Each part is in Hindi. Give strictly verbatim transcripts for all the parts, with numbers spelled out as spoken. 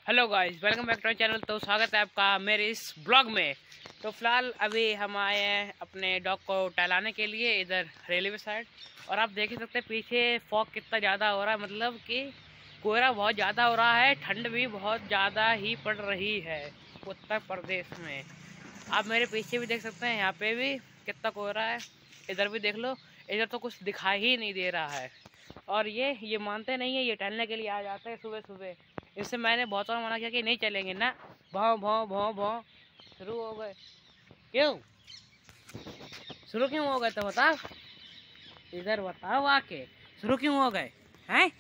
Hello guys, welcome back to my channel. तो स्वागत है आपका मेरे इस ब्लॉग में। तो फिलहाल अभी हम आए हैं अपने डॉग को टहलाने के लिए इधर रेलवे साइड। और आप देख ही सकते हैं पीछे फॉग कितना ज़्यादा हो रहा है, मतलब कि कोहरा बहुत ज़्यादा हो रहा है, ठंड भी बहुत ज़्यादा ही पड़ रही है उत्तर प्रदेश में। आप मेरे पीछे भी देख सकते हैं, यहाँ पे भी कितना कोहरा है। इधर भी देख लो, इधर तो कुछ दिखाई ही नहीं दे रहा है। और ये ये मानते नहीं है, ये टहलने के लिए आ जाते हैं सुबह सुबह। इससे मैंने बहुत बार मना किया कि नहीं चलेंगे ना, भाव भाव भाव भाव शुरू हो गए। क्यों शुरू क्यों हो गए तो बताओ, इधर बताओ आके शुरू क्यों हो गए हैं।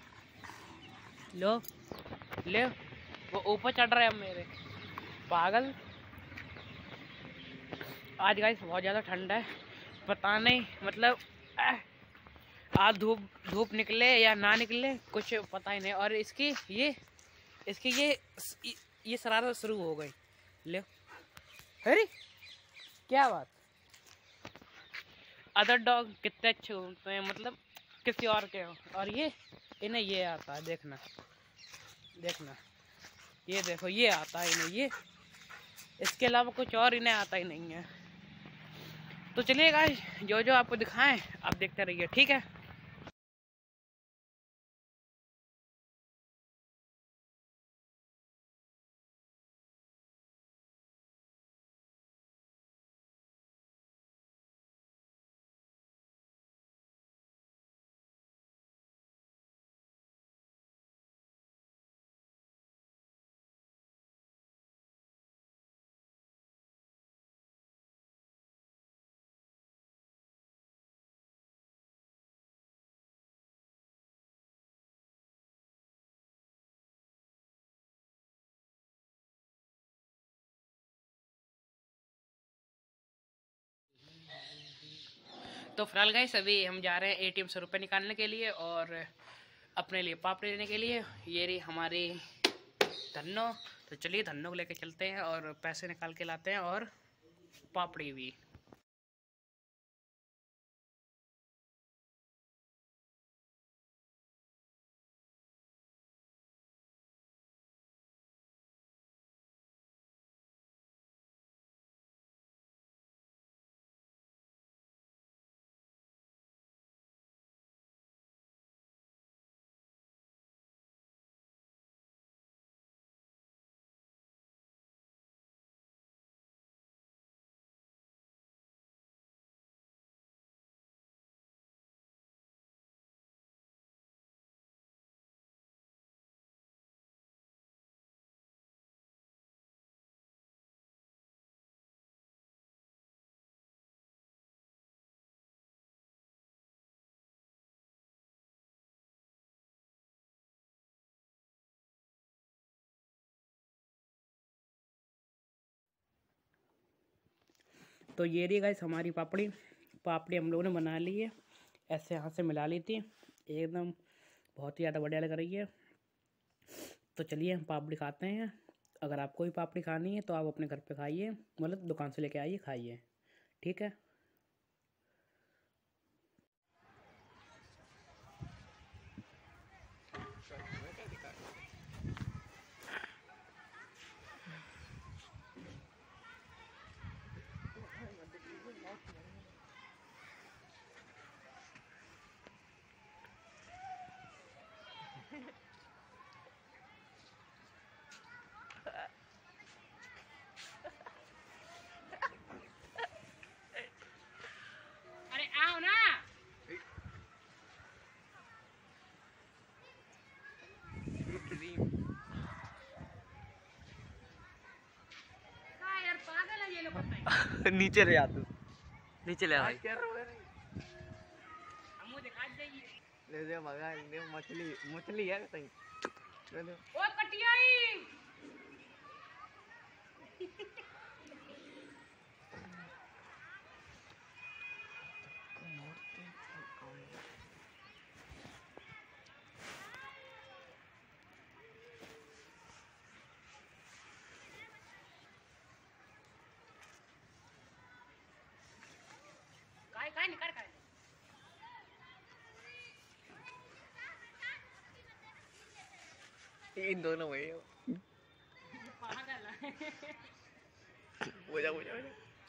लो ले, वो ऊपर चढ़ रहे हैं मेरे पागल। आज गाइस बहुत ज़्यादा ठंड है, पता नहीं मतलब आज धूप धूप निकले या ना निकले कुछ पता ही नहीं। और इसकी ये इसकी ये ये शरारत शुरू हो गई। ले अरे क्या बात, अदर डॉग कितने अच्छे होते हैं, मतलब किसी और के हो, और ये इन्हें ये आता है। देखना देखना ये देखो, ये आता है इन्हें, ये इसके अलावा कुछ और इन्हें आता ही नहीं है। तो चलिए गाइस, जो जो आपको दिखाएं आप देखते रहिए, ठीक है। तो फिलहाल गाइस अभी हम जा रहे हैं एटीएम से रुपए निकालने के लिए और अपने लिए पापड़ी लेने के लिए। ये रही हमारी धन्नो। तो चलिए धन्नो को लेके चलते हैं और पैसे निकाल के लाते हैं और पापड़ी भी। तो ये रही गाइस हमारी पापड़ी। पापड़ी हम लोगों ने बना ली है, ऐसे हाथ से मिला ली थी, एकदम बहुत ही ज़्यादा बढ़िया लग रही है। तो चलिए हम पापड़ी खाते हैं। अगर आपको भी पापड़ी खानी है तो आप अपने घर पे खाइए, मतलब दुकान से लेके आइए, खाइए, ठीक है। अरे आओ ना, यार पागल है ये लोग। नीचे ले आ तू, नीचे ले आ भाई। हमको दिखा जाइए। ले दे मगा, ले मछली मछली है कहीं। ले ले ओ कटियाई काय काय निकाल काय। इन दोनों में पागल है। हो जा हो जा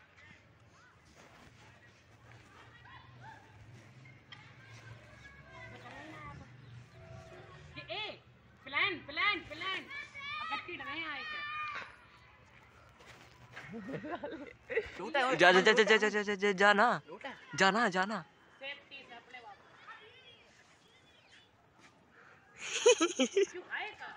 ए प्लान प्लान प्लान अगट्टी डरे आए के जा जा जा जा जा जा जा जाना जाना जाना सेफ्टी से अपने वापस क्यों आएगा।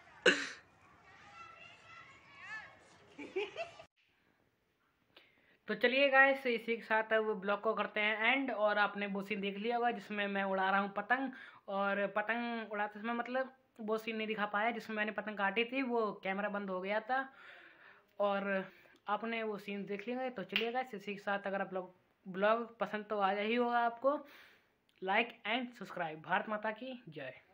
तो चलिए गाइस इसी के साथ अब ब्लॉग को करते हैं एंड। और आपने वो सीन देख लिया होगा जिसमें मैं उड़ा रहा हूँ पतंग, और पतंग उड़ाते समय मतलब वो सीन नहीं दिखा पाया जिसमें मैंने पतंग काटी थी, वो कैमरा बंद हो गया था और आपने वो सीन देख लिया। तो चलिए गाइस इसी के साथ अगर आप लोग ब्लॉग पसंद तो आ ही होगा आपको, लाइक एंड सब्सक्राइब। भारत माता की जय।